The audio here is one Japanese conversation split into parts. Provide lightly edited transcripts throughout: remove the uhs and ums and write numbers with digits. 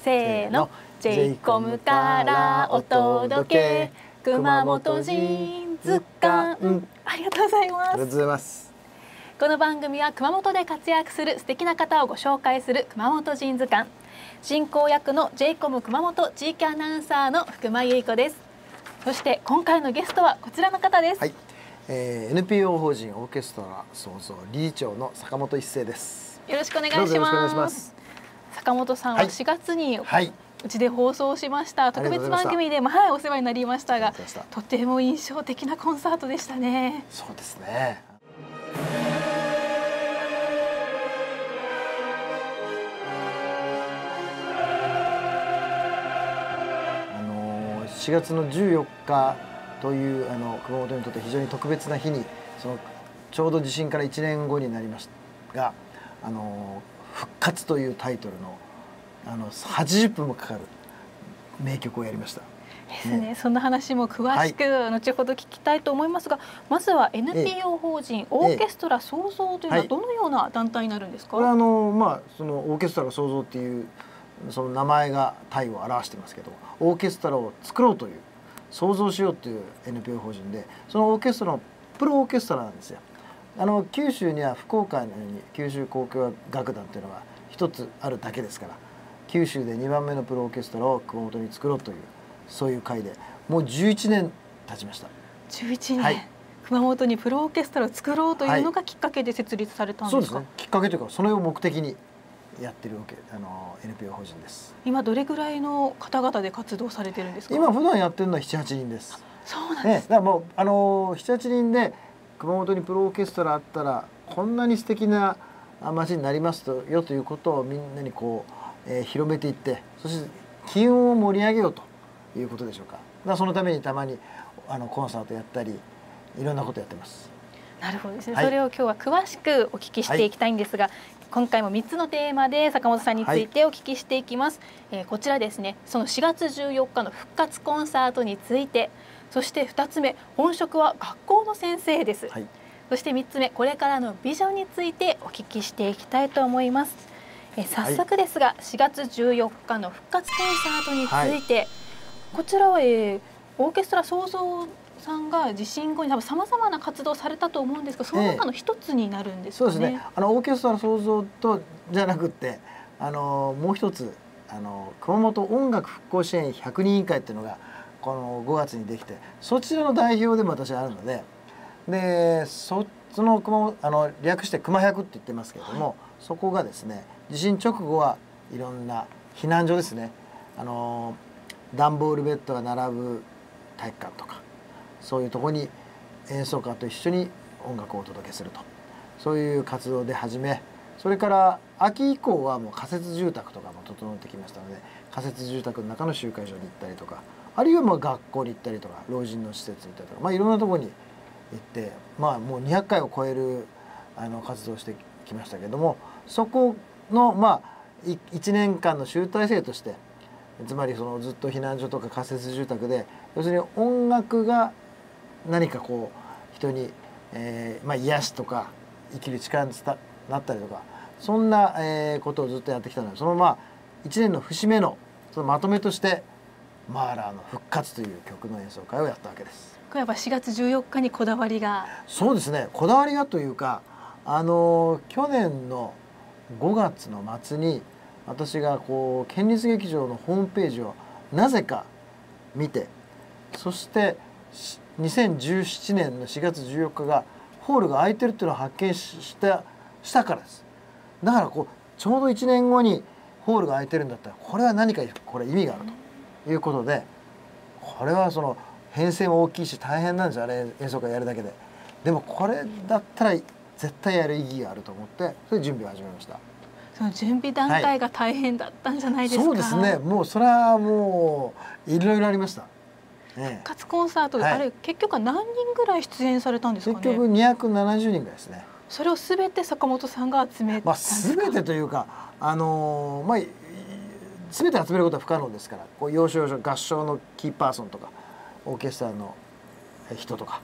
せーの、J コムからお届け、熊本人図鑑。ありがとうございます。 ありがとうございます。 この番組は熊本で活躍する素敵な方をご紹介する熊本人図鑑。進行役の J コム熊本地域アナウンサーの福間由衣子です。そして今回のゲストはこちらの方です。 はい、NPO 法人オーケストラ創造理事長の坂本一生です。 よろしくお願いします。坂本さんは4月に、うちで放送しました特別番組でお世話になりましたが、とても印象的なコンサートでしたね。 そうですね。4月の14日という熊本にとって非常に特別な日に、ちょうど地震から1年後になりましたが、復活というタイトルの80分もかかる名曲をやりました。 ですね。そんな話も詳しく後ほど聞きたいと思いますが、まずは NPO 法人オーケストラ創造というのはどのような団体になるんですか？ これはそのオーケストラ創造っていうその名前が体を表してますけど、オーケストラを作ろうという、創造しようという NPO 法人で、そのオーケストラのプロオーケストラなんですよ。九州には福岡のように九州交響楽団というのが一つあるだけですから、九州で2番目のプロオーケストラを熊本に作ろうという、そういう会でもう11年経ちました。 11年、熊本にプロオーケストラを作ろうというのがきっかけで設立されたんですか？ そうですね。きっかけというか、それを目的にやってるNPO 法人です。 今どれぐらいの方々で活動されてるんですか？ 今普段やってるのは7、8人です。 そうなんです。 だからもう7、8人で熊本にプロオーケストラあったらこんなに素敵な街になりますよということをみんなに広めていって、そして機運を盛り上げようということでしょうか。だからそのためにたまにコンサートやったりいろんなことやってます。 なるほどですね。それを今日は詳しくお聞きしていきたいんですが、今回も3つのテーマで坂本さんについてお聞きしていきます。こちらですね、その4月14日の復活コンサートについて、そして2つ目、本職は学校の先生です。そして3つ目、これからのビジョンについてお聞きしていきたいと思います。早速ですが、4月14日の復活コンサートについて、こちらは、オーケストラ創造さんが地震後に多分さまざまな活動をされたと思うんですが、その中の一つになるんですかね。 そうですね。オーケストラ創造とじゃなくて、もう一つ熊本音楽復興支援100人委員会っていうのがこの5月にできて、そちらの代表でも私はあるので、その略して熊100って言ってますけれども、そこがですね、地震直後はいろんな避難所ですね、段ボールベッドが並ぶ体育館とか、そういうところに演奏家と一緒に音楽をお届けすると、そういう活動で始め、それから秋以降はもう仮設住宅とかも整ってきましたので、仮設住宅の中の集会所に行ったりとか、あるいは学校に行ったりとか、老人の施設に行ったりとか、いろんなところに行って、もう200回を超える活動をしてきましたけれども、そこの1年間の集大成として、つまりずっと避難所とか仮設住宅で、要するに音楽が何か人に、癒しとか生きる力になったりとか、そんな、ことをずっとやってきたので、その1年の節目のそのまとめとしてマーラーの復活という曲の演奏会をやったわけです。 これやっぱ4月14日にこだわりが。 そうですね。こだわりがというか、去年の5月の末に私が県立劇場のホームページをなぜか見て、そして2017年の4月14日がホールが空いてるっていうのを発見したからです。だからちょうど1年後にホールが空いてるんだったら、これは何か意味があるということで、これは編成も大きいし大変なんですよ、あれ演奏会やるだけで。でもこれだったら絶対やる意義があると思って、それで準備を始めました。 その準備段階が大変だったんじゃないですか？ そうですね。もうそれはもういろいろありました。 復活コンサートで、あれ結局は何人ぐらい出演されたんですかね？ 結局270人ぐらいですね。 それをすべて坂本さんが集めたんですか？ すべてというか、すべて集めることは不可能ですから、要所要所合唱のキーパーソンとかオーケストラの人とか、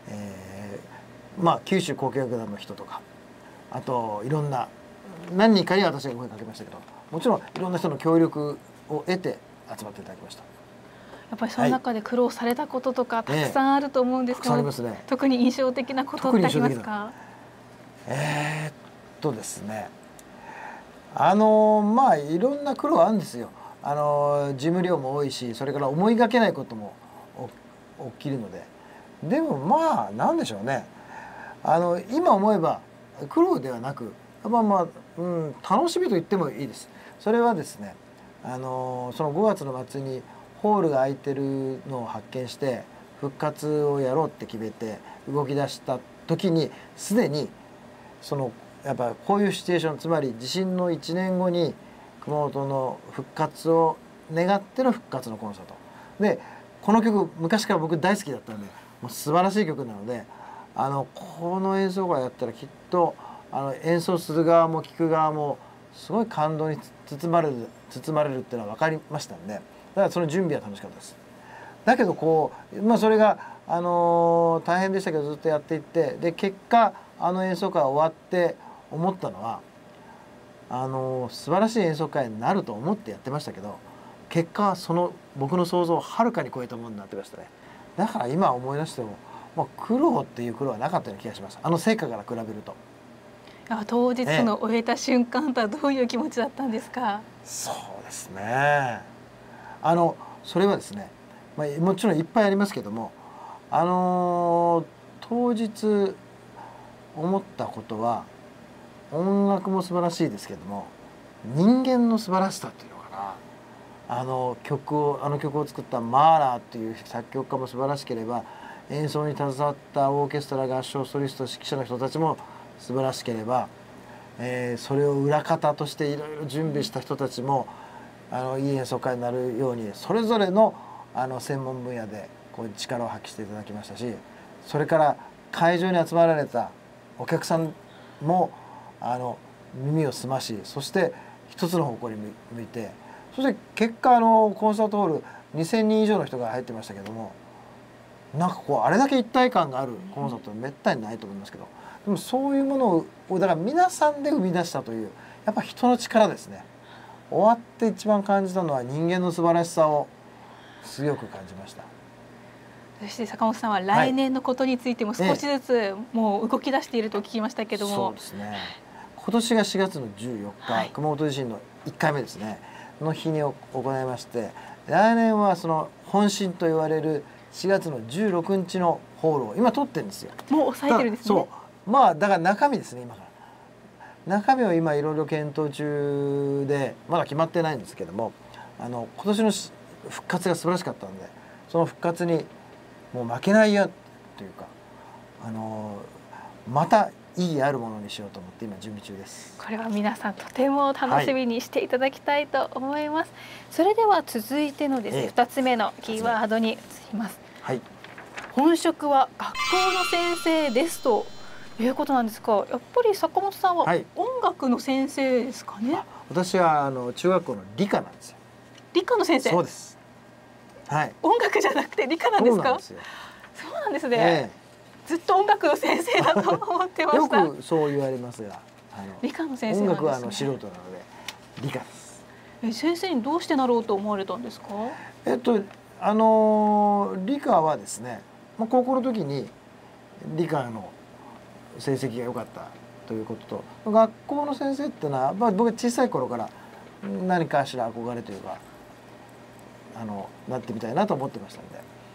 九州交響楽団の人とか、あといろんな何人かに私が声かけましたけど、もちろんいろんな人の協力を得て集まっていただきました。 やっぱりその中で苦労されたこととかたくさんあると思うんですけど、 ね、 特に印象的なことってありますか？ ですね、まあいろんな苦労あるんですよ。事務量も多いし、それから思いがけないことも起きるので、でもまあなんでしょうね、今思えば苦労ではなく、楽しみと言ってもいいです。それはですね、その5月の末にホールが空いてるのを発見して復活をやろうって決めて動き出した時に、すでにやっぱこういうシチュエーション、つまり地震の1年後に熊本の復活を願っての復活のコンサートで、この曲昔から僕大好きだったんで、もう素晴らしい曲なので、この演奏会やったらきっと演奏する側も聴く側もすごい感動に包まれるっていうのは分かりましたんで、だからその準備は楽しかったです。だけどそれが大変でしたけどずっとやっていって、で結果演奏会終わって思ったのは、素晴らしい演奏会になると思ってやってましたけど、結果は僕の想像をはるかに超えたものになってましたね。だから今思い出しても、苦労っていう苦労はなかったような気がします。成果から比べると。 当日の終えた瞬間とはどういう気持ちだったんですか？ そうですね、それはですね、もちろんいっぱいありますけども、当日思ったことは、音楽も素晴らしいですけども、人間の素晴らしさっていうのかな。あの曲を作ったマーラーっていう作曲家も素晴らしければ、演奏に携わったオーケストラ、合唱ソリスト、指揮者の人たちも素晴らしければ、それを裏方としていろいろ準備した人たちもいい演奏会になるように、それぞれの専門分野で力を発揮していただきましたし、それから会場に集まられたお客さんも耳を澄まし、そして一つの方向に向いて、そして結果コンサートホール2000人以上の人が入ってましたけども、なんかあれだけ一体感があるコンサートはめったにないと思いますけど、でもそういうものをだから皆さんで生み出したという、やっぱ人の力ですね。終わって一番感じたのは人間の素晴らしさを強く感じました。 そして坂本さんは来年のことについても少しずつもう動き出していると聞きましたけども、 そうですね、今年が4月の14日、熊本地震の1回目ですねの日に行いまして、来年はその本震と言われる4月の16日のホールを今取ってるんですよ。 もう抑えてるんですね。 そう、だから中身ですね。今から中身を今いろいろ検討中でまだ決まってないんですけども、今年の復活が素晴らしかったので、その復活にもう負けないよというか、また意義あるものにしようと思って今準備中です。 これは皆さんとても楽しみにしていただきたいと思います。それでは続いてのですね、2つ目のキーワードに移ります。本職は学校の先生ですということなんですが、やっぱり坂本さんは音楽の先生ですかね？ 私は中学校の理科なんですよ。 理科の先生？そうです。音楽じゃなくて理科なんですか？そうなんですね。ずっと音楽の先生だと思ってました。 よくそう言われますが、 理科の先生なんですね。 音楽は素人なので理科です。 先生にどうしてなろうと思われたんですか？ 理科はですね、高校の時に理科の成績が良かったということと、学校の先生っていうのは、僕は小さい頃から何かしら憧れというかなってみたいなと思ってましたんで、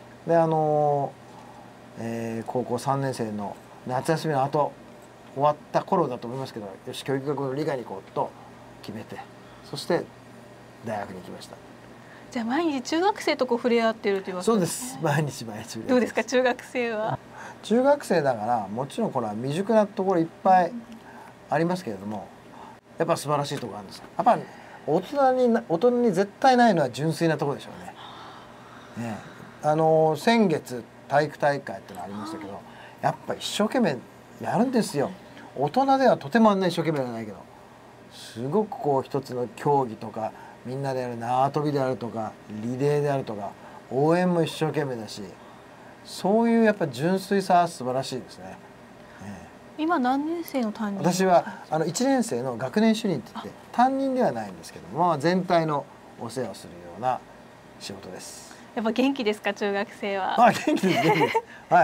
高校3年生の夏休みの後終わった頃だと思いますけど、よし教育学部の理科に行こうと決めて、そして大学に行きました。 じゃあ毎日中学生と触れ合っているというわけですね。 そうです。毎日毎日。 どうですか中学生は？ 中学生だからもちろんこれは未熟なところいっぱいありますけれども、やっぱ素晴らしいところあるんですよ。やっぱ大人に絶対ないのは純粋なところでしょうね。先月体育大会ってのありましたけど、やっぱ一生懸命やるんですよ。大人ではとてもあんな一生懸命じゃないけど、すごく一つの競技とかみんなでやる縄跳びであるとかリレーであるとか応援も一生懸命だし、そういうやっぱ純粋さは素晴らしいですね。 今何年生の担任？ 私は1年生の学年主任って言って担任ではないんですけども、全体のお世話をするような仕事です。 やっぱ元気ですか、中学生は。 元気です、元気です。はい。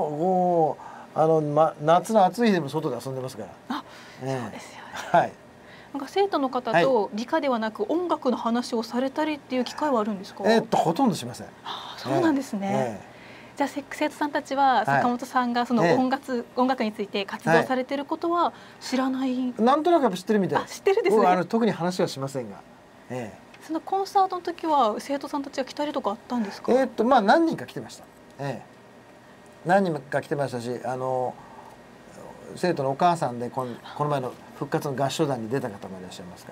夏の暑い日でも外で遊んでますから。 そうですよね。 はい。 なんか生徒の方と理科ではなく音楽の話をされたりっていう機会はあるんですか？ ほとんどしません。 そうなんですね。じゃあ生徒さんたちは坂本さんがその音楽について活動されていることは知らない？ なんとなくやっぱ知ってるみたいです。 知ってるですね。 特に話はしませんが。 そのコンサートの時は生徒さんたちが来たりとかあったんですか？ 何人か来てました。何人か来てましたし、生徒のお母さんでこの前の復活の合唱団に出た方もいらっしゃいますから。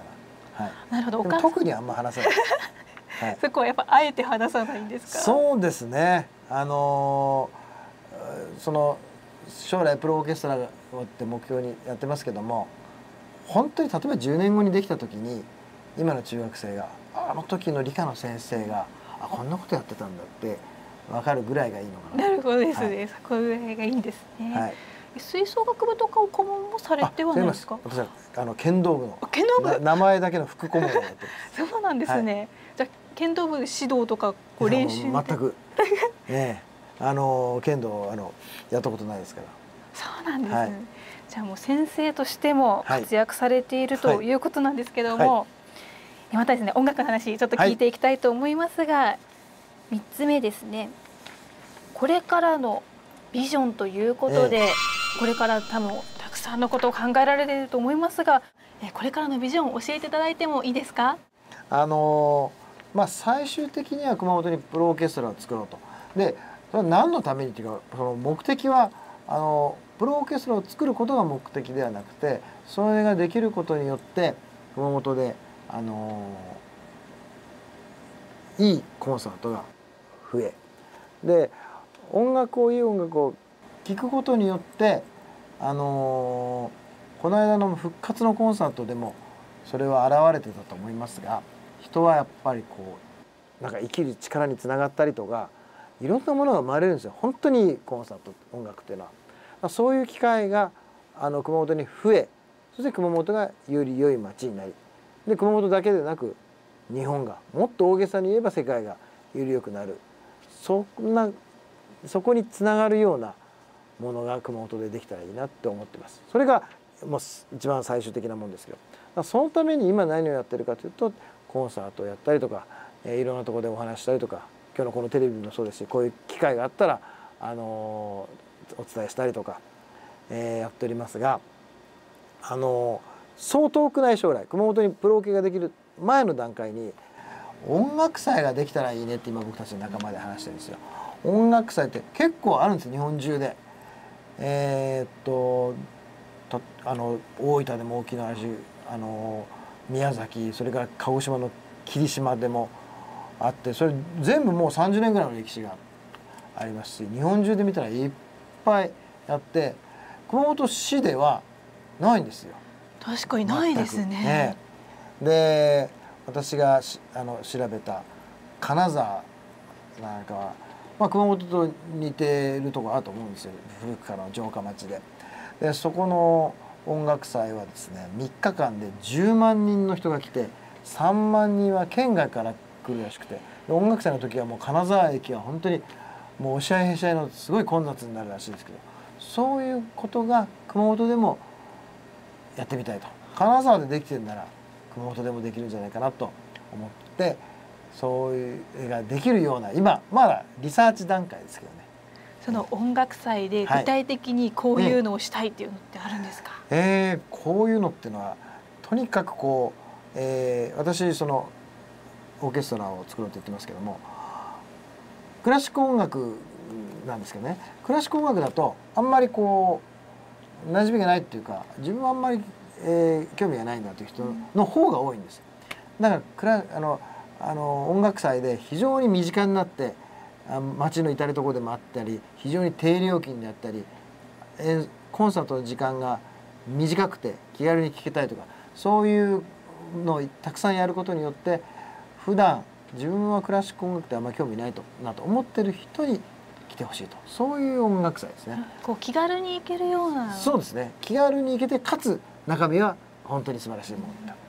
なるほど。 特にあんま話さない。 そこはやっぱあえて話さないんですか？ そうですね。その将来プロオーケストラをって目標にやってますけども、本当に例えば10年後にできた時に今の中学生があの時の理科の先生がこんなことやってたんだって分かるぐらいがいいのかな。 なるほどですね。そこぐらいがいいんですね。吹奏楽部とかを顧問もされてはないですか？ 私は剣道部の名前だけの副顧問をやってます。 そうなんですね。じゃあ剣道部で指導とか練習全く剣道やったことないですから。 そうなんですね。じゃあもう先生としても活躍されているということなんですけども、またですね音楽の話ちょっと聞いていきたいと思いますが、3つ目ですね。これからのビジョンということで、これから多分たくさんのことを考えられていると思いますが、これからのビジョンを教えていただいてもいいですか？ 最終的には熊本にプロオーケストラを作ろうと。でそれは何のためにというか、その目的はプロオーケストラを作ることが目的ではなくて、それができることによって熊本でいいコンサートが増え、でいい音楽を聴くことによってこの間の復活のコンサートでもそれは現れてたと思いますが、人はやっぱりなんか生きる力につながったりとか、いろんなものが生まれるんですよ。本当にいいコンサート音楽っていうのは、そういう機会が熊本に増え、そして熊本がより良い街になり、で熊本だけでなく日本がもっと大げさに言えば世界がより良くなる、そこにつながるようなものが熊本でできたらいいなって思ってます。それがもう一番最終的なもんですけど、そのために今何をやってるかというと、コンサートをやったりとか、いろんなところでお話したりとか、今日のこのテレビもそうですし、こういう機会があったらお伝えしたりとか、やっておりますが、そう遠くない将来、熊本にプロオケができる前の段階に音楽祭ができたらいいねって今僕たちの仲間で話してるんですよ。音楽祭って結構あるんですよ、日本中で。大分でも大きなし、宮崎、それから鹿児島の霧島でもあって、それ全部もう30年ぐらいの歴史がありますし、日本中で見たらいっぱいやって、熊本市ではないんですよ。 確かにないですね。 で私が調べた金沢なんかは、熊本と似てるところあると思うんですよ、古くからの城下町で。でそこの音楽祭はですね、3日間で10万人の人が来て、3万人は県外から来るらしくて、音楽祭の時はもう金沢駅は本当にもうおしゃいへしゃいのすごい混雑になるらしいですけど、そういうことが熊本でもやってみたいと。金沢でできてるなら熊本でもできるんじゃないかなと思って、そういうができるような、今まだリサーチ段階ですけどね。 その音楽祭で具体的にこういうのをしたいっていうのってあるんですか？ こういうのっていうのはとにかく私そのオーケストラを作ろうと言ってますけども、クラシック音楽なんですけどね、クラシック音楽だとあんまり馴染みがないっていうか、自分はあんまり、興味がないんだという人の方が多いんです。だから音楽祭で非常に身近になって、街の至る所でもあったり、非常に低料金であったり、コンサートの時間が短くて気軽に聴けたりとか、そういうのをたくさんやることによって、普段自分はクラシック音楽ってあんまり興味ないなと思ってる人に来てほしいと、そういう音楽祭ですね。 気軽に行けるような。 そうですね。気軽に行けて、かつ中身は本当に素晴らしいものだ。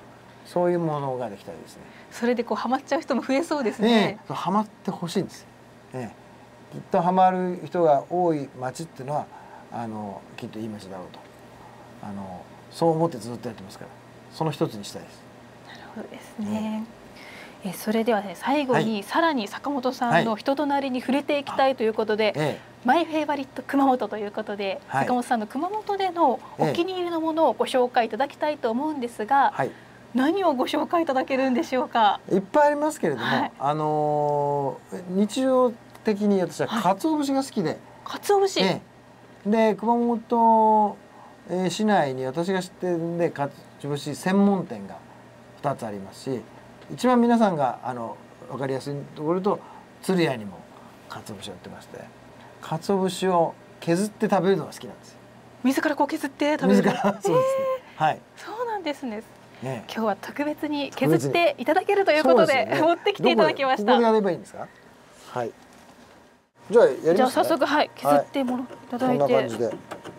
そういうものができたりですね。 それでこうハマっちゃう人も増えそうですね。 ハマってほしいんです。きっとハマる人が多い町っていうのはきっといい町だろうとそう思ってずっとやってますから、その一つにしたいです。 なるほどですね。それではね、最後にさらに坂本さんの人となりに触れていきたいということで、マイフェイバリット熊本ということで、坂本さんの熊本でのお気に入りのものをご紹介いただきたいと思うんですが、何をご紹介いただけるんでしょうか。 いっぱいありますけれども、日常的に私は鰹節が好きで、 鰹節、 で熊本市内に私が知ってるんで鰹節専門店が2つありますし、一番皆さんが分かりやすいところと鶴屋にも鰹節を売ってまして、鰹節を削って食べるのが好きなんですよ。 自らこう削って食べる。 そうですね。はい。 そうなんですね。今日は特別に削っていただけるということで持ってきていただきました。 ここでやればいいんですか。はい。じゃあやりますね。 じゃあ早速削ってもらいただいて。 こんな感じで。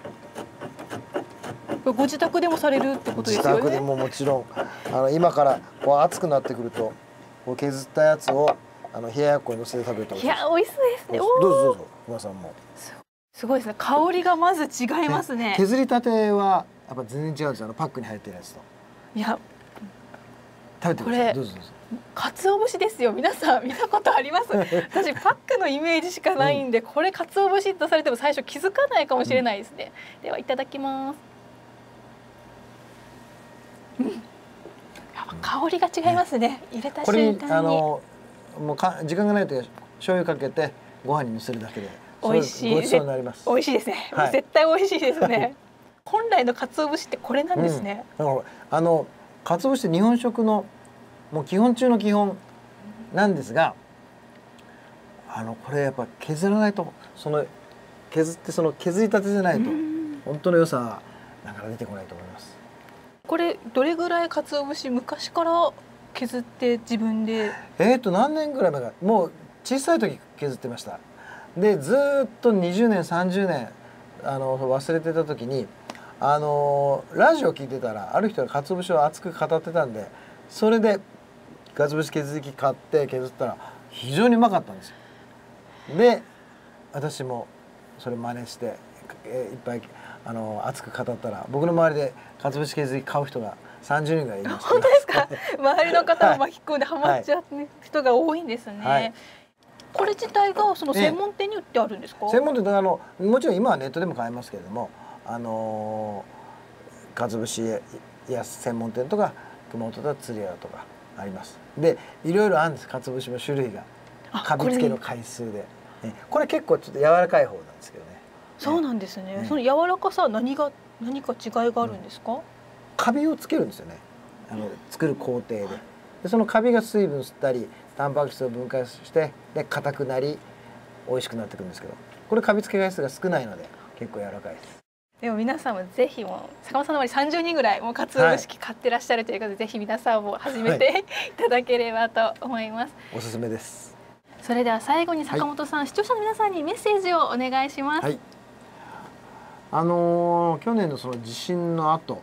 ご自宅でもされるってことですよね。 自宅でももちろん今からこう暑くなってくるとこう削ったやつを冷ややっこに乗せて食べると。 いや美味しそうですね。 どうぞどうぞ皆さんも。 すごいですね。香りがまず違いますね。 削りたてはやっぱ全然違うんですよ。パックに入ってるやつと。 いや食べてください。どうぞどうぞ。 鰹節ですよ。皆さん見たことあります？私パックのイメージしかないんで、これ鰹節とされても最初気づかないかもしれないですね。ではいただきます。香りが違いますね。入れた瞬間に。 もう時間がないと醤油かけてご飯にのせるだけで美味しい。 ごちそうになります。 美味しいですね。絶対美味しいですね。本来の鰹節ってこれなんですね。 鰹節って日本食のもう基本中の基本なんですが、これやっぱ削らないと削って削りたてじゃないと本当の良さはなかなか出てこないと思います。 これどれぐらい鰹節昔から削って自分で？ 何年ぐらい前か、もう小さい時削ってました。でずっと20年30年忘れてた時にラジオ聞いてたらある人が鰹節を熱く語ってたんで、それで鰹節削り器買って削ったら非常にうまかったんですよ。で私もそれ真似していっぱい熱く語ったら、僕の周りで鰹節削り器買う人が30人ぐらいいました。 本当ですか？周りの方を巻き込んでハマっちゃう人が多いんですね。これ自体がその専門店に売ってあるんですか？ 専門店でもちろん今はネットでも買えますけれども、鰹節や専門店とか熊本だ鶴屋とかあります。でいろいろあるんです。鰹節の種類がカビ付けの回数で、これ結構ちょっと柔らかい方なんですけどね。 そうなんですね。その柔らかさは何か違いがあるんですか？ カビをつけるんですよね。作る工程で。でそのカビが水分吸ったりタンパク質を分解してで硬くなり美味しくなってくるんですけど、これカビ付け回数が少ないので結構柔らかいです。 でも皆さんもぜひ坂本さんの周り30人ぐらいもう鰹節器買ってらっしゃるということで、ぜひ皆さんも始めていただければと思います。 おすすめです。 それでは最後に坂本さん、視聴者の皆さんにメッセージをお願いします。 去年のその地震の後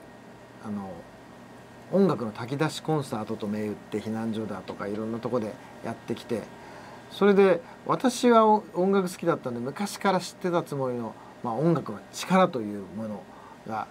音楽の炊き出しコンサートと銘打って避難所だとかいろんなとこでやってきて、それで私は音楽好きだったんで昔から知ってたつもりの、音楽の力というものが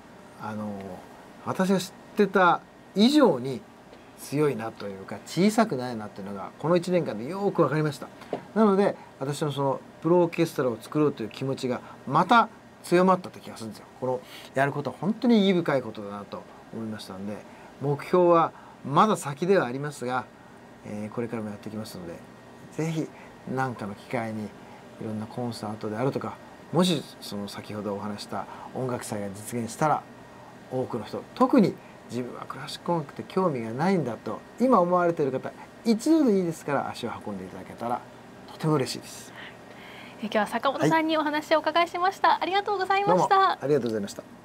私が知ってた以上に強いなというか小さくないなっていうのがこの1年間でよく分かりました。なので私のそのプロオーケストラを作ろうという気持ちがまた強まったって気がするんですよ。このやることは本当に意義深いことだなと思いましたので、目標はまだ先ではありますが、これからもやっていきますので、ぜひ何かの機会にいろんなコンサートであるとか、もしその先ほどお話した音楽祭が実現したら多くの人、特に自分はクラシック音楽って興味がないんだと今思われている方、一度でいいですから足を運んでいただけたらとても嬉しいです。 今日は坂本さんにお話をお伺いしました。ありがとうございました。 ありがとうございました。